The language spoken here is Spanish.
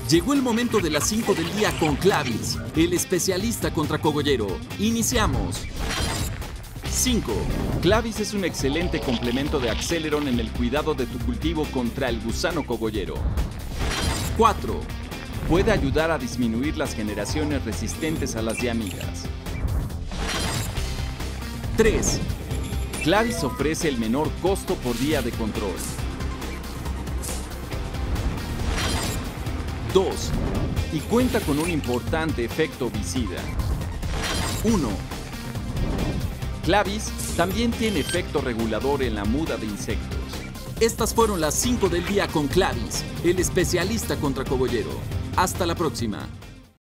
Llegó el momento de las 5 del día con Clavis, el especialista contra cogollero. Iniciamos. 5. Clavis es un excelente complemento de Acceleron en el cuidado de tu cultivo contra el gusano cogollero. 4. Puede ayudar a disminuir las generaciones resistentes a las diamigas. 3. Clavis ofrece el menor costo por día de control. 2. Y cuenta con un importante efecto vicida. 1. Clavis también tiene efecto regulador en la muda de insectos. Estas fueron las 5 del día con Clavis, el especialista contra cogollero. Hasta la próxima.